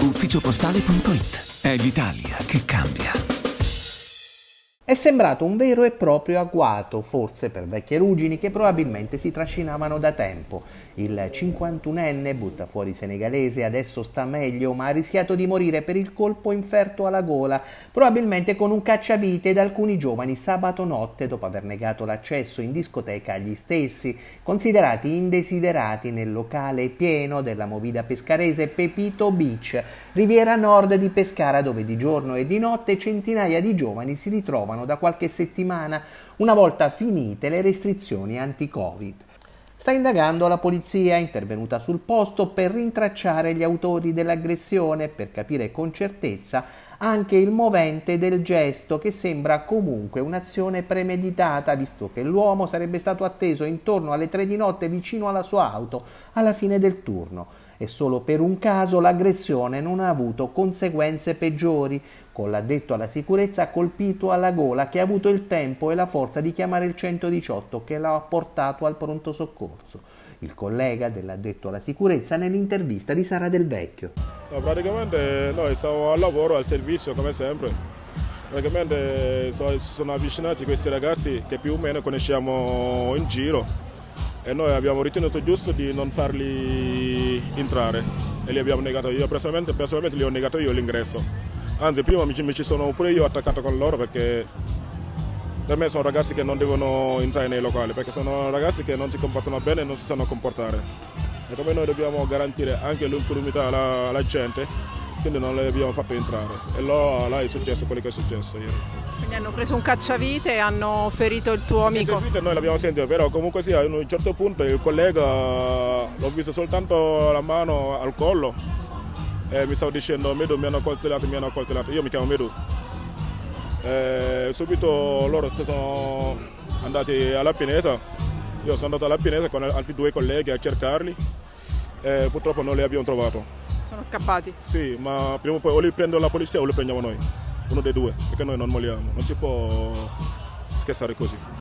Ufficiopostale.it. È l'Italia che cambia. È sembrato un vero e proprio agguato, forse per vecchie ruggini che probabilmente si trascinavano da tempo. Il 51enne, buttafuori senegalese, adesso sta meglio, ma ha rischiato di morire per il colpo inferto alla gola, probabilmente con un cacciavite da alcuni giovani sabato notte dopo aver negato l'accesso in discoteca agli stessi, considerati indesiderati nel locale pieno della movida pescarese Pepito Beach, riviera nord di Pescara, dove di giorno e di notte centinaia di giovani si ritrovano da qualche settimana, una volta finite le restrizioni anti-Covid. Sta indagando la polizia, intervenuta sul posto per rintracciare gli autori dell'aggressione, per capire con certezza anche il movente del gesto, che sembra comunque un'azione premeditata, visto che l'uomo sarebbe stato atteso intorno alle 3 di notte vicino alla sua auto alla fine del turno. E solo per un caso l'aggressione non ha avuto conseguenze peggiori, con l'addetto alla sicurezza colpito alla gola, che ha avuto il tempo e la forza di chiamare il 118, che l'ha portato al pronto soccorso. Il collega dell'addetto alla sicurezza nell'intervista di Sara Del Vecchio. No, praticamente noi stavo al lavoro, al servizio come sempre. Praticamente si sono avvicinati questi ragazzi che più o meno conosciamo in giro e noi abbiamo ritenuto giusto di non farli entrare e li abbiamo negato. Io personalmente li ho negato io l'ingresso. Anzi, prima mi ci sono pure io attaccato con loro, perché per me sono ragazzi che non devono entrare nei locali, perché sono ragazzi che non si comportano bene e non si sanno comportare. E come noi dobbiamo garantire anche l'incolumità alla gente, quindi non le abbiamo fatto entrare. E là è successo quello che è successo ieri. Quindi hanno preso un cacciavite e hanno ferito il tuo amico? Il cacciavite noi l'abbiamo sentito, però comunque sia, a un certo punto il collega l'ho visto soltanto la mano al collo e mi stavo dicendo: Medu, mi hanno accoltellato. Io mi chiamo Medu. Subito loro sono andati alla pineta, io sono andato alla pineta con altri 2 colleghi a cercarli e purtroppo non li abbiamo trovati. Sono scappati? Sì, ma prima o poi o li prende la polizia o li prendiamo noi, uno dei 2, perché noi non molliamo, non si può scherzare così.